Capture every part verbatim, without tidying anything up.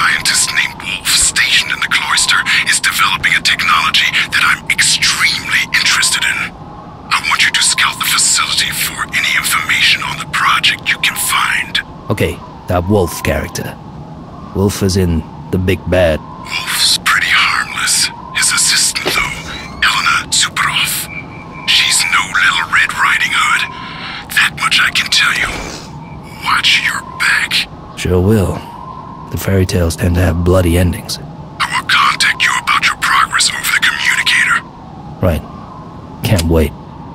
scientist named Wolf stationed in the cloister is developing a technology that I'm extremely interested in. I want you to scout the facility for any information on the project you can find. Okay, that Wolf character. Wolf is in the big bad. Wolf's pretty harmless. His assistant, though, Elena Suparov. She's no little Red Riding Hood. That much I can tell you. Watch your back. Sure will. The fairy tales tend to have bloody endings. I will contact you about your progress over the communicator. Right. Can't wait.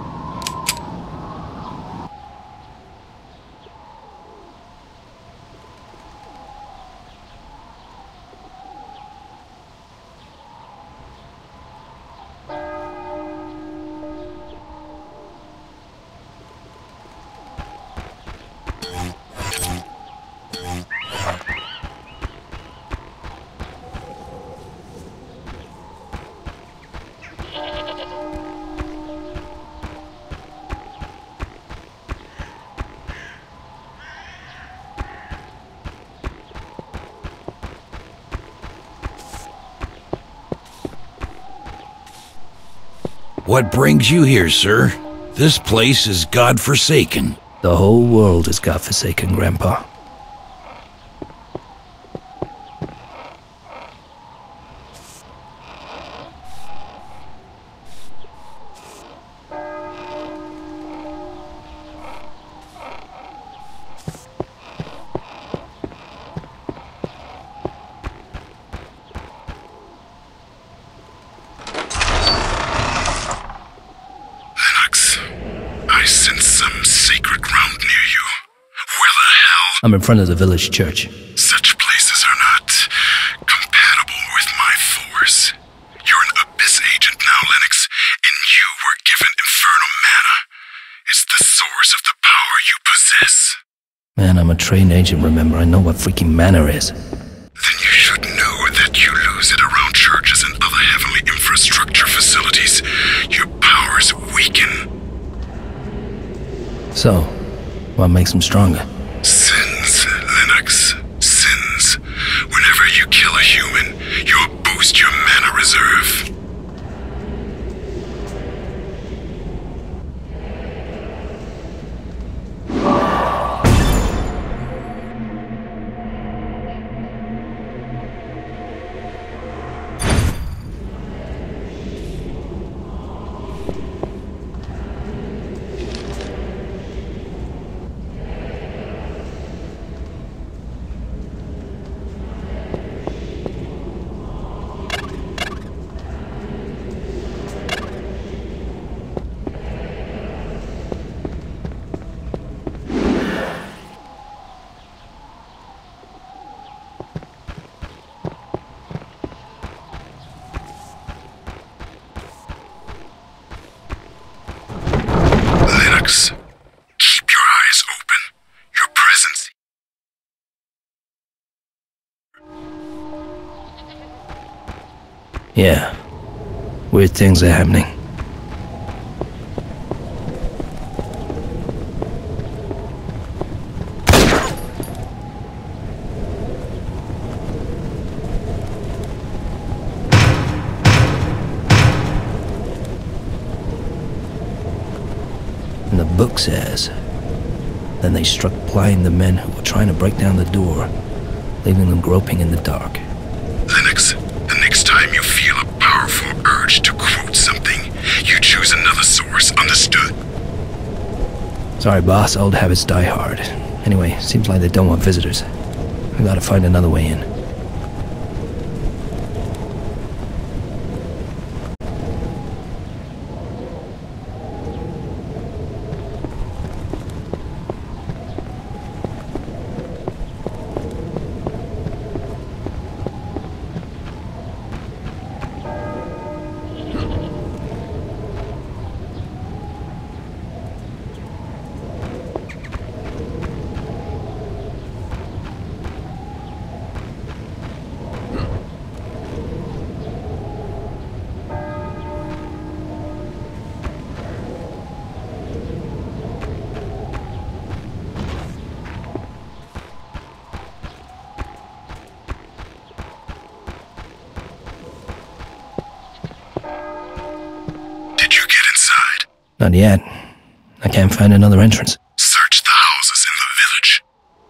What brings you here, sir? This place is godforsaken. The whole world is godforsaken, Grandpa. I'm in front of the village church. Such places are not compatible with my force. You're an Abyss agent now, Lennox, and you were given Infernal Mana. It's the source of the power you possess. Man, I'm a trained agent, remember. I know what freaking mana is. Then you should know that you lose it around churches and other heavenly infrastructure facilities. Your powers weaken. So, what makes them stronger? Sins, Lennox. Sins. Whenever you kill a human, you'll boost your mana reserve. Keep your eyes open. Your presence. Yeah. Weird things are happening. And the book says, then they struck blind the men who were trying to break down the door, leaving them groping in the dark. Lennox, the next time you feel a powerful urge to quote something, you choose another source, understood? Sorry, boss, old habits die hard. Anyway, seems like they don't want visitors. I gotta find another way in. Not yet. I can't find another entrance. Search the houses in the village.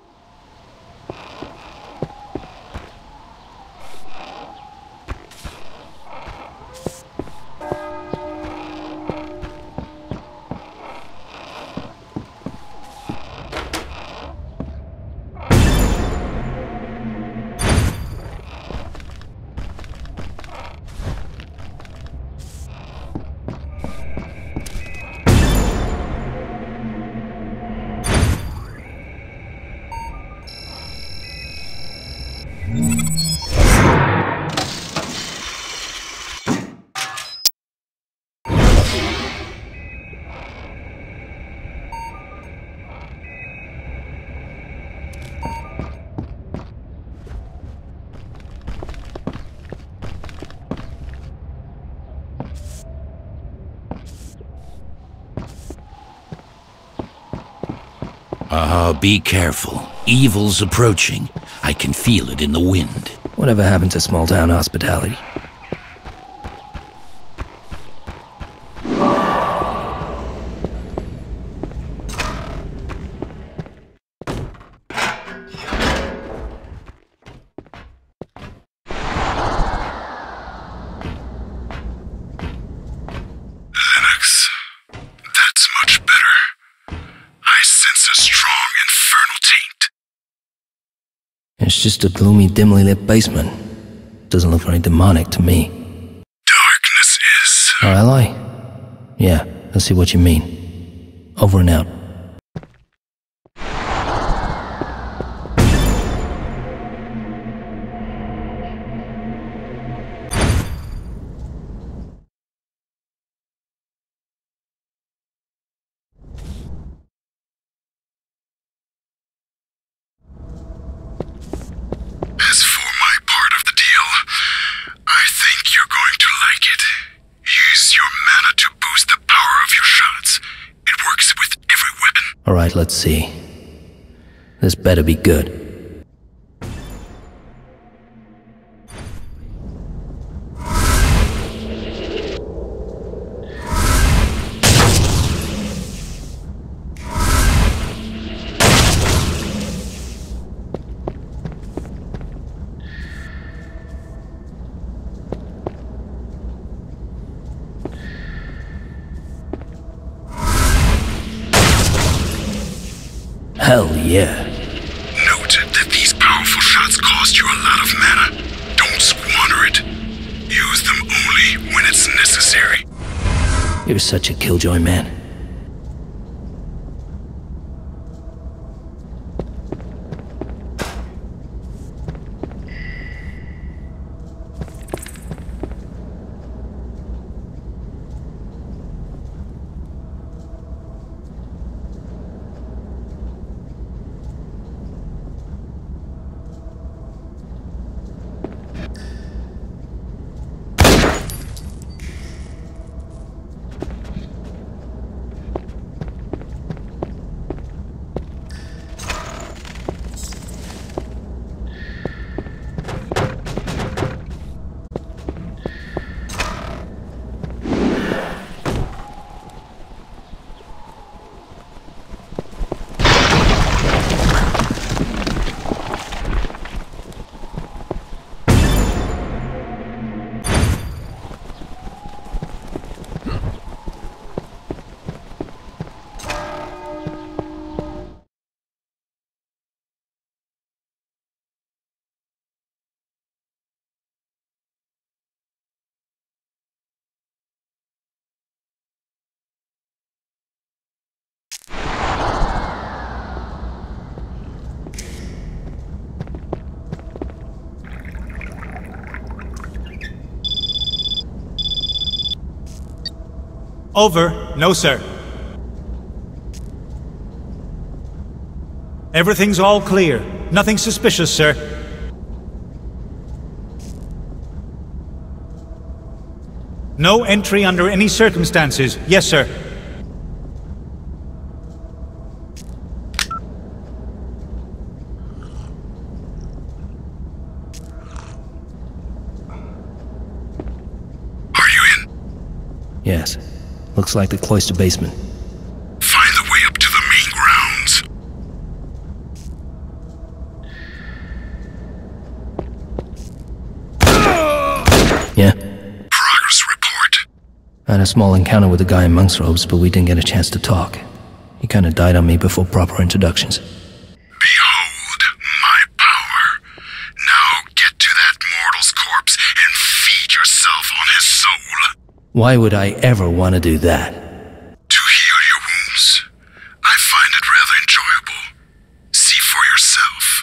Ah, be careful. Evil's approaching. I can feel it in the wind. Whatever happened to small town hospitality? Linux. That's much better. I sense a strong infernal taint. It's just a gloomy, dimly lit basement. Doesn't look very demonic to me. Darkness is... Oh, ally? Yeah, I see what you mean. Over and out. As for my part of the deal, I think you're going to like it. Use your mana to boost the power of your shots. It works with every weapon. Alright, let's see. This better be good. Hell yeah. Note that these powerful shots cost you a lot of mana. Don't squander it. Use them only when it's necessary. You're such a killjoy, man. Over. No, sir. Everything's all clear. Nothing suspicious, sir. No entry under any circumstances. Yes, sir. Are you in? Yes. Looks like the cloister basement. Find the way up to the main grounds. Yeah? Progress report. I had a small encounter with a guy in monk's robes, but we didn't get a chance to talk. He kinda died on me before proper introductions. Behold my power. Now get to that mortal's corpse and feed yourself on his soul. Why would I ever want to do that? To heal your wounds. I find it rather enjoyable. See for yourself.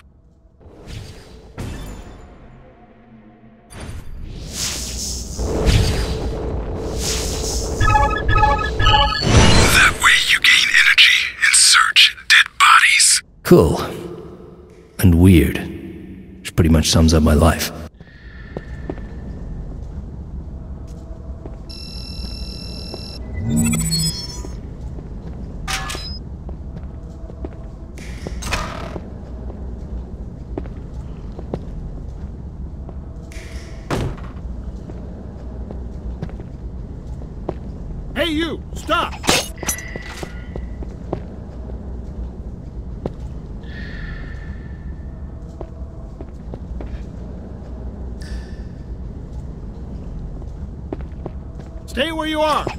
That way you gain energy and search dead bodies. Cool. And weird. Which pretty much sums up my life. Hey you! Stop! Stay where you are!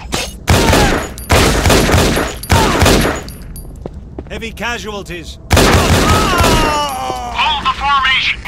Heavy casualties. Hold the formation!